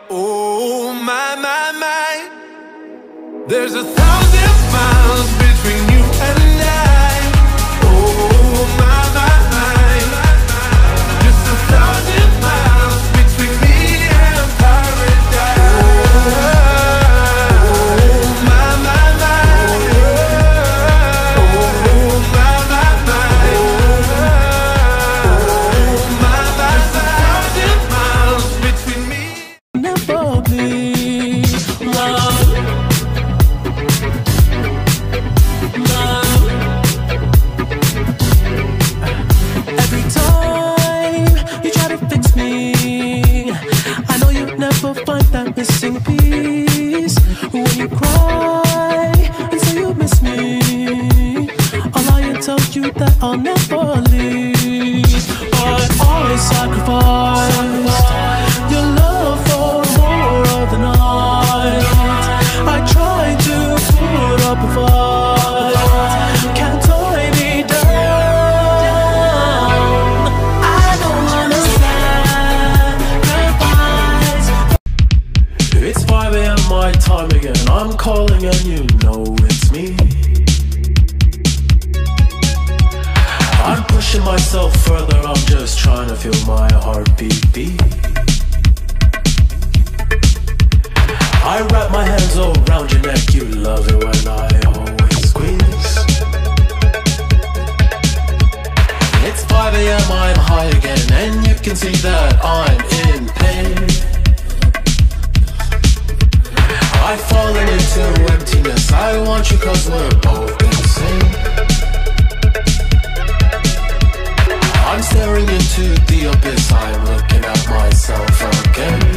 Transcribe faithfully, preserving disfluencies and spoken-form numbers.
Oh my, my, my. There's a thousand miles between you and I. Oh my, my, my. Just a thousand miles between me and paradise. Oh my, my, my. Oh my, my, my. Oh my, my, my. Thousand miles between me. Never be love, love. Every time you try to fix me, I know you never find that missing piece. When you cry and say you miss me, I'll lie and tell you that I'll never leave. But I sacrificed your love for more of the night. I tried to put up a fight, can't tie me down. I don't wanna sacrifice. It's five A M my time again, I'm calling and you know it's me. I'm pushing myself further, I'm just trying to feel my heartbeat beat. I wrap my hands around your neck, you love it when I always squeeze. It's five A M, I'm high again, and you can see that I'm in pain. I've fallen into emptiness, I want you cause we're both insane. I'm staring into the abyss, I'm looking at myself again.